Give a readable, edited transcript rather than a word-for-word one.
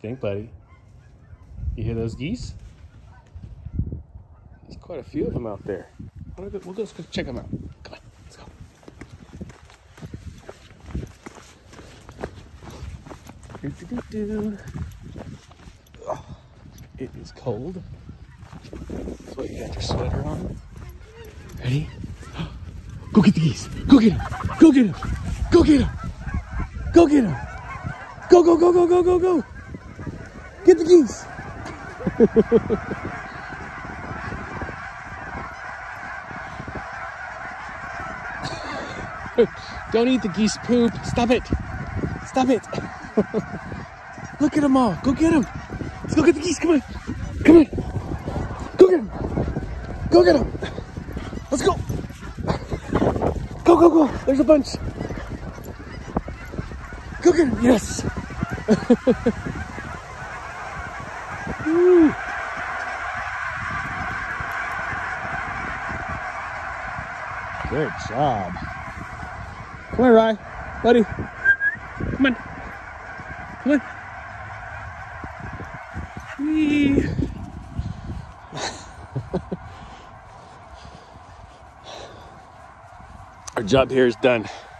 think, buddy? You hear those geese? There's quite a few of them out there. We'll go check them out. Come on, let's go. Oh, it is cold. That's why you got your sweater on. Ready? Go get the geese. Go get him. Go get him. Go get him. Go get him. Go, go, go, go, go, go, go. Get the geese. Don't eat the geese poop. Stop it. Stop it. Look at them all. Go get them. Let's go get the geese. Come on. Come on. Go get them. Go get them. Let's go. Go, go, go. There's a bunch. Go get them. Yes. Woo. Good job. Come on, Rye. Buddy. Come on. Come on. Whee. Our job here is done.